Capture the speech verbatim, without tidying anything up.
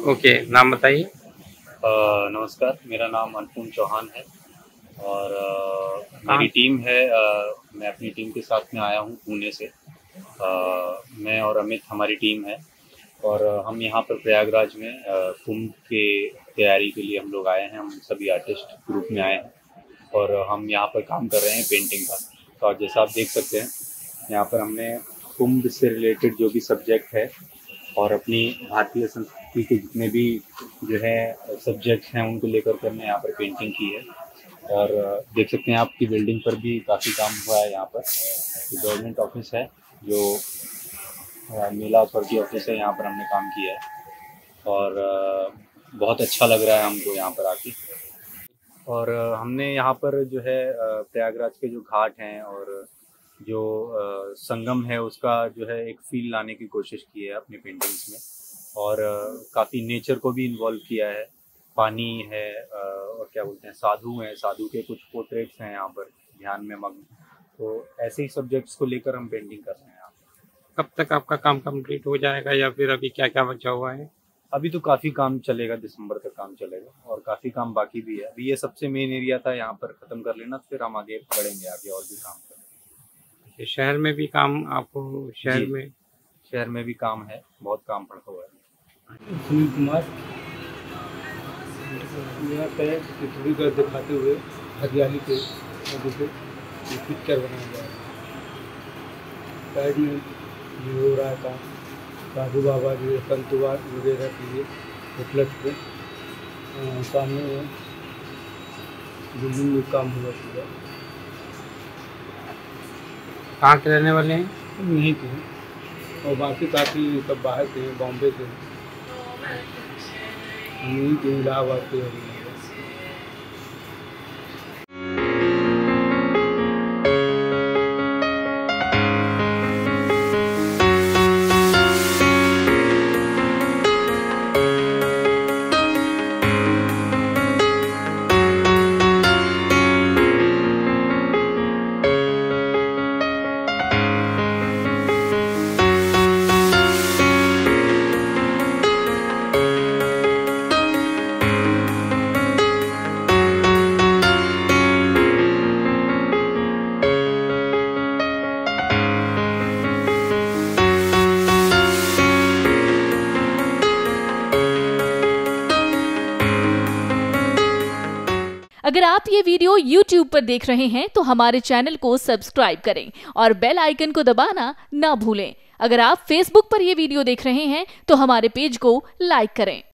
Okay, नाम बताइए। अ, नमस्कार, मेरा नाम अनुपम चौहान है और अ, मेरी कहाँ? टीम है। अ, मैं अपनी टीम के साथ में आया हूँ पुणे से। अ, मैं और अमित हमारी टीम है और अ, हम यहाँ पर प्रयागराज में अ, कुंभ के तैयारी के लिए हम लोग आए हैं। हम सभी आर्टिस्ट ग्रुप में आए हैं और हम यहाँ पर काम कर रहे हैं पेंटिंग का। तो आज जैसा आप देख सकते हैं, यहाँ पर हमने कुंभ से रिलेटेड जो भी सब्जेक्ट है और अपनी भारतीय संस्कृति के जितने भी जो है सब्जेक्ट्स हैं उनको लेकर के हमने यहाँ पर पेंटिंग की है। और अ, देख सकते हैं आपकी बिल्डिंग पर भी काफ़ी काम हुआ है। यहाँ पर गवर्नमेंट ऑफिस है जो अ, मेला अथॉरिटी ऑफिस है, यहाँ पर हमने काम किया है और अ, बहुत अच्छा लग रहा है हमको यहाँ पर आके। और अ, हमने यहाँ पर जो है अ, प्रयागराज के जो घाट हैं और जो अ, संगम है उसका जो है एक फील लाने की कोशिश की है अपनी पेंटिंग्स में। और काफ़ी नेचर को भी इन्वॉल्व किया है। पानी है अ, और क्या बोलते हैं, साधु हैं, साधु के कुछ पोर्ट्रेट्स हैं यहाँ पर ध्यान में मग्न। तो ऐसे ही सब्जेक्ट्स को लेकर हम पेंटिंग कर रहे हैं यहाँ कब तक आपका काम कंप्लीट हो जाएगा या फिर अभी क्या-क्या बचा हुआ है? पर। अभी तो काफ़ी काम चलेगा, दिसंबर तक काम चलेगा और काफ़ी काम बाकी भी है। अभी ये सबसे मेन एरिया था, यहाँ पर ख़त्म कर लेना, फिर हम आगे बढ़ेंगे, आगे और भी काम करेंगे। ये शहर में भी काम आपको शहर जी, में शहर में भी काम है, बहुत काम पड़ा हुआ है। सुनील कुमार यहाँ पे पृथ्वी का दिखाते हुए हरियाली के वजह से ये पिक्चर बनाया जा रहा है। साइड में ये हो रहा था साधु बाबा जी संतवाद वगैरह के लिए उपलक्ष्य पे अ, सामने वो बिल्डिंग में काम हुआ पूरा। कहाँ के रहने वाले हैं? हम यहीं के हैं और बाकी काफ़ी सब बाहर के हैं, बॉम्बे के हैं, हम यहीं के इलाहाबाद के हैं। अगर आप ये वीडियो YouTube पर देख रहे हैं तो हमारे चैनल को सब्सक्राइब करें और बेल आइकन को दबाना ना भूलें। अगर आप Facebook पर ये वीडियो देख रहे हैं तो हमारे पेज को लाइक करें।